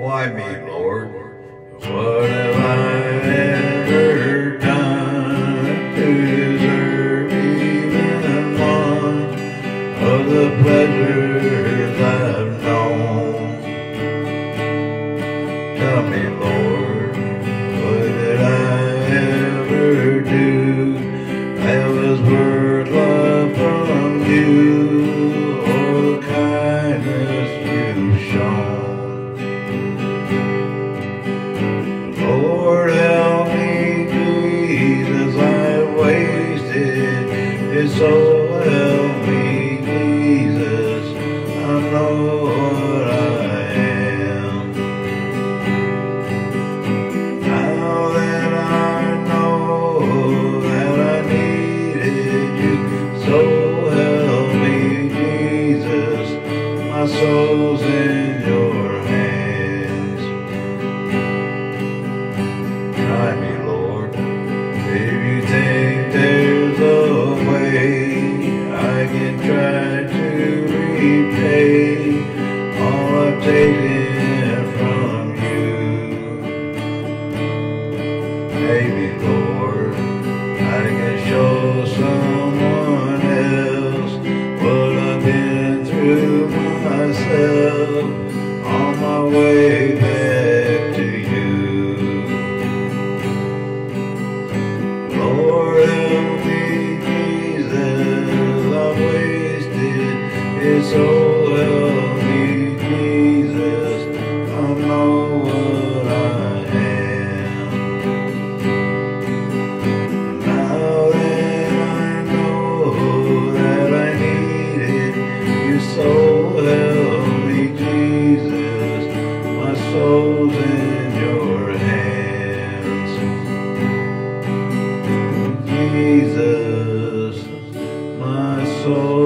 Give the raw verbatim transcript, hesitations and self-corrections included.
Why me, Lord? What have I ever done to deserve even one of the pleasures I've known? Tell me, Lord, what did I ever do that was worth love from you, or the kindness you've shown? Lord, help me, Jesus, I wasted it, so help me, Jesus, I know what I am. Now that I know that I needed you, so help me, Jesus, my soul's in your hands. Try me, Lord, if you think there's a way I can try to repay all I've taken from you. Maybe, Lord, I can show someone else what I've been through myself on my way back to you. Lord, help me, Jesus, I've wasted it, so help me, Jesus, I know what I am. Now that I know that I needed you, so help me, Jesus, my soul's in your hands. Jesus, my soul